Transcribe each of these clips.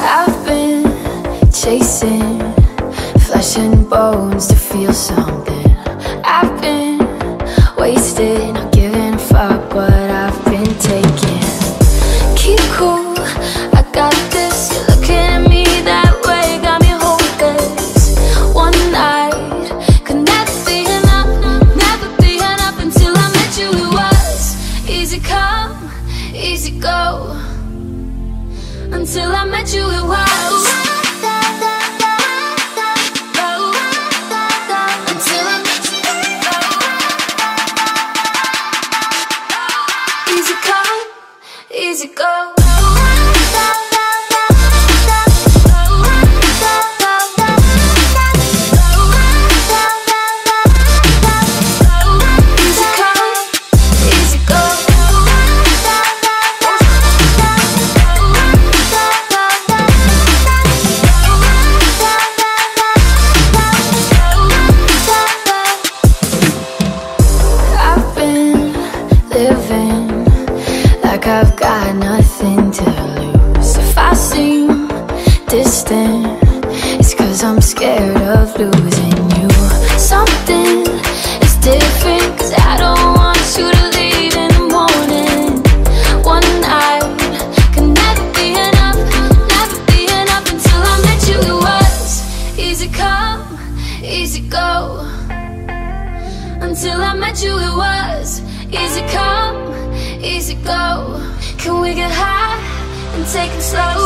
I've been chasing flesh and bones to feel something. I've been wasted, not giving a fuck what I've been taking. Keep cool, I got this. You're looking at me that way, got me hopeless. One night could never be enough, never be enough. Until I met you, it was easy come, easy go. Until I met you, it was easy come, easy go. I've got nothing to lose. If I seem distant, it's 'cause I'm scared of losing you. Something is different, 'cause I don't want you to leave in the morning. One night could never be enough, never be enough. Until I met you, it was easy come, easy go. Until I met you, it was easy come, easy go. Can we get high and take it slow?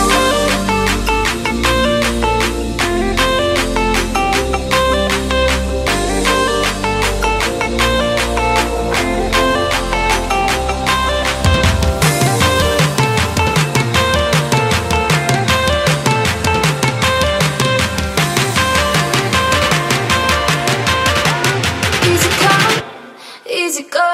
Easy come, easy go.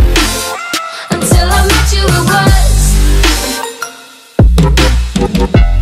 Until I met you, it was